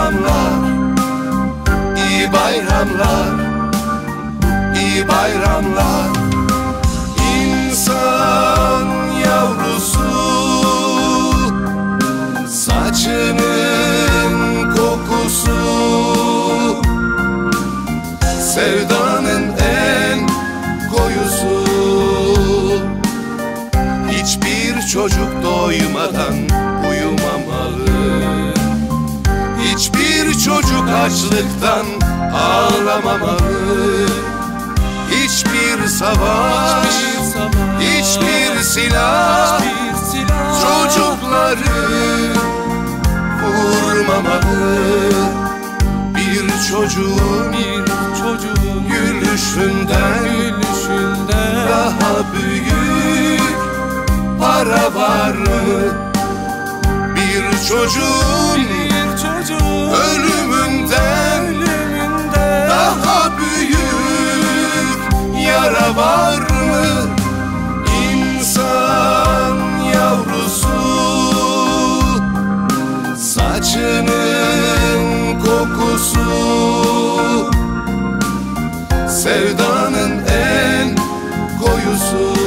bayramlar, iyi bayramlar, iyi bayramlar. İnsan yavrusu, saçının kokusu, sevdanın en koyusu. Hiçbir çocuk doymadan uyumamalı, hiçbir çocuk açlıktan ağlamamalı. Hiçbir savaş, hiçbir silah çocukları vurmamalı. Bir çocuğun gülüşünden daha büyük para var mı? Bir çocuğun ölümünden daha büyük yara var mı? İnsan yavrusu, saçının kokusu, sevdanın en koyusu.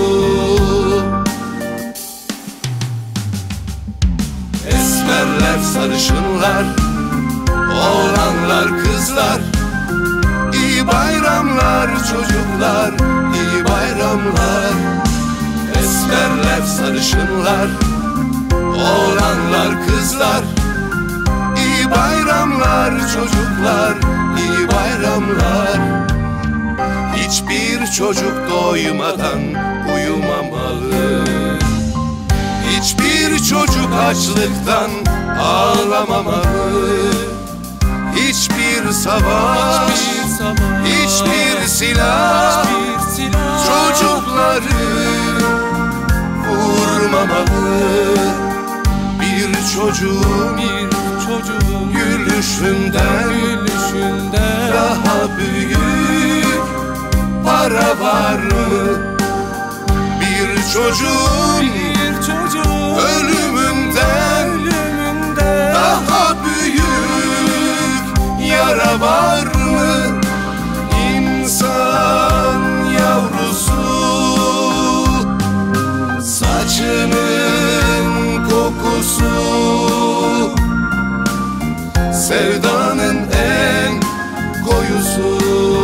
Esmerler, sarışınlar, oğlanlar, kızlar, İyi bayramlar çocuklar, iyi bayramlar. Esmerler, sarışınlar, oğlanlar, kızlar, İyi bayramlar çocuklar, iyi bayramlar. Hiçbir çocuk doymadan uyumamalı, hiçbir çocuk açlıktan ağlamamalı. Hiçbir savaş, hiçbir silah çocukları vurmamalı. Bir çocuğun gülüşünden daha büyük para var mı? Bir çocuğun ölümünden daha büyük yara var mı? İnsan yavrusu, saçının kokusu, sevdanın en koyusu.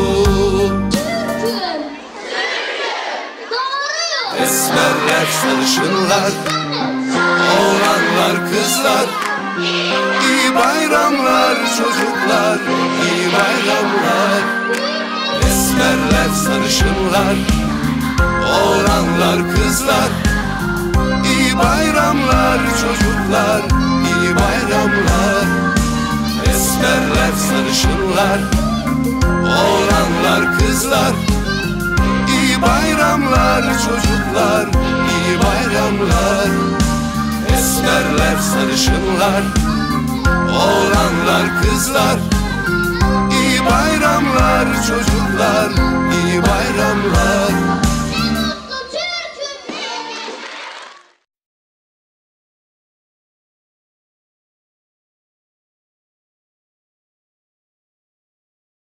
Esmerler, sarışınlar, oğlanlar, kızlar, İyi bayramlar çocuklar, iyi bayramlar. Esmerler, sarışınlar, oğlanlar, kızlar, İyi bayramlar çocuklar, iyi bayramlar. Esmerler, sarışınlar, oğlanlar, kızlar, İyi bayramlar çocuklar, iyi bayramlar. Esmerler, sarışınlar, oğlanlar, kızlar, İyi bayramlar çocuklar, iyi bayramlar.